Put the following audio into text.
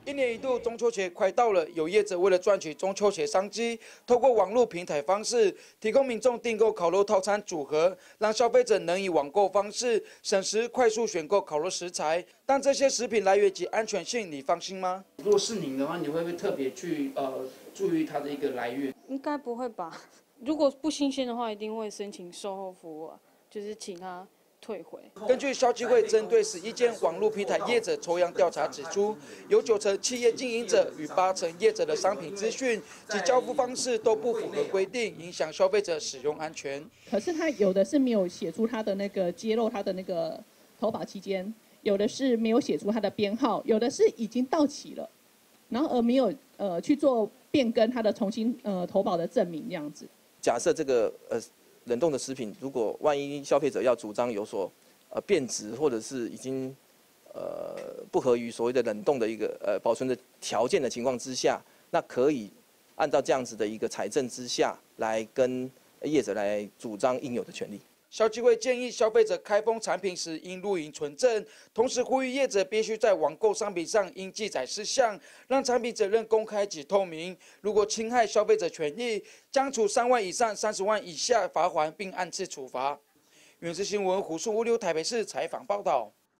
一年一度中秋节快到了，有业者为了赚取中秋节商机，透过网络平台方式提供民众订购烤肉套餐组合，让消费者能以网购方式省时快速选购烤肉食材。但这些食品来源及安全性，你放心吗？如果是您的话，你会不会特别去注意它的一个来源？ 应该不会吧？如果不新鲜的话，一定会申请售后服务啊，就是请他退回。 根据消基会针对11间网络平台业者抽样调查指出，有9成企业经营者与8成业者的商品资讯及交付方式都不符合规定，影响消费者使用安全。 可是他有的是没有写出他的那个揭露他的那个投保期间，有的是没有写出他的编号，有的是已经到期了，然后而没有去做变更他的重新投保的证明这样子。 假设这个冷冻的食品，如果万一消费者要主张有所变质，或者是已经不合于所谓的冷冻的一个保存的条件的情况之下，那可以按照这样子的一个采证之下来跟业者来主张应有的权利。 消基会建议消费者开封产品时应录影存证，同时呼吁业者必须在网购商品上应记载事项，让产品责任公开及透明。如果侵害消费者权益，将处3万以上30万以下罚锾，并按次处罚。原视新闻胡树物流台北市采访报道。